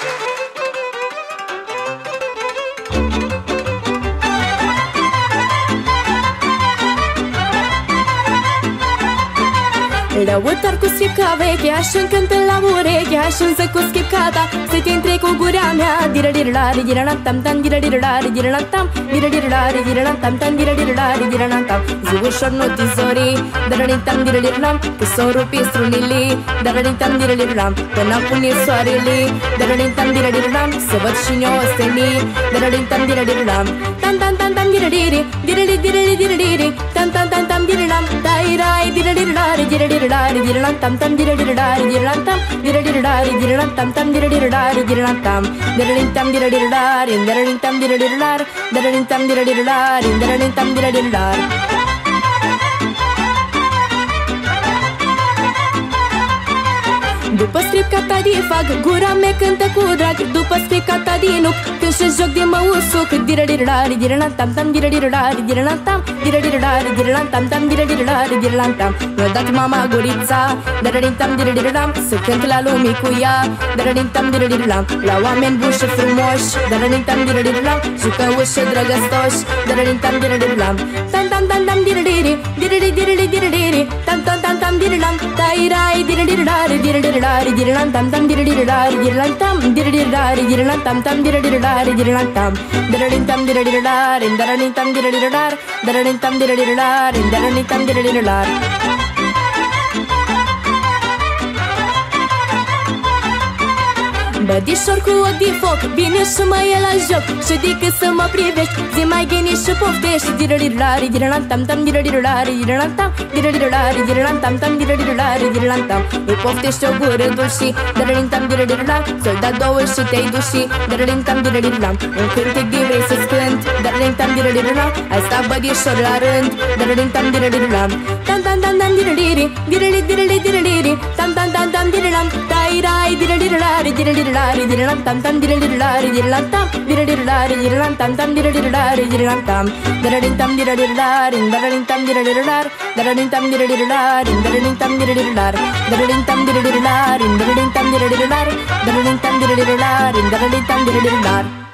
Lăutar cu scripca veche, așa-mi cântă la ureche, așa-mi zic cu scripcata, să te întrec cu gura mea. Dirădirălare, dirălantam-tam, dirădirălare, dirălantam, dirădirălare, dirălantam-tam, dirădirălare, dirălantam. Zi ușor nu te zori, dirălintam, dirădirălam, că s-o rupi strunile. Dirălintam, dirădirălam, până pune soarele. Dirălintam, dirădirălam, să văd și ne ostenii. Dirălintam, dirădirălam, tam-tam-tam-tam, dirădiri, dirăli, dirăli, dirădiri, tam-tam-tam-tam, dirălam, dai-rai, dirădirălare, dirădirălare, dirălantam-tam, dirădirălare, dirălantam, dirădirălare, dirălantam-tam, dirădirălare, dirălantam, dirălintam, dirădirălare, dirălintam, dirădirălare, dirălintam, dirădirălare, dirălintam, dirădirălare. După scripca ta de fac, gura mea cântă cu drag. După scripca ta de nuc, când și joc de mă usuc. Dirădirălare, dirălantam-tam, dirădirălare, dirălantam, dirădirălare, dirălantam-tam, dirădirălare, dirălantam. Mi-a dat mama gurița, dirălintam, dirădirălam, să cânt la lume cu ea. Dirălintam, dirădirălam, la oameni buni și frumoși. Dirălintam, dirădirălam, jucăuși și drăgăstoși. Dirălintam, dirădirălam, tam-tam-tam-tam, dirădiri, dirăli, dirăli, dirădiri, tam-tam-tam-tam, dirălam, dai-rai, dirădirălare, dirădirălare, dirălantam-tam, dirădirălare, dirălantam, dirădirălare, dirălantam-tam, dirădirălare, dirălantam, dirălintam, dirădirălare, dirălintam, dirădirălare, dirălintam, dirădirălare, dirălintam, dirădirălare. Bădișor cu ochi de foc, vine și mă e la joc. Și decât să mă privești, zi mai gâni și poftești. Dirădirălare, dirălantam-tam, dirădirălare, dirălantam, dirădirălare, dirălantam-tam, dirădirălare, dirălantam. Îi poftești o gură dulci, dirălintam, dirădirălam, să-i da două și te-ai duși. Dirălintam, dirădirălam, un cântec de vrei să-ți cânt. Dirălintam, dirădirălam, hai sta bădișor la rând. Dirălintam, dirădirălam, tam-tam-tam-tam, dirăliri, dirăli, dirăli, dirăliri, tam-tam-tam-tam, dirălam, dai-rai, dirădirălare, dirădirălare, dirălantam-tam, dirădirălare, dirălantam, dirădirălare, dirălantam-tam, dirădirălare, dirălantam, dirălintam, dirădirălare, dirălintam, dirădirălare, dirălintam, dirădirălare, dirălintam, dirădirălare, dirălintam, dirădirălare, dirălintam, dirădirălare, dirălintam, dirădirălare, dirălintam, dirădirălare.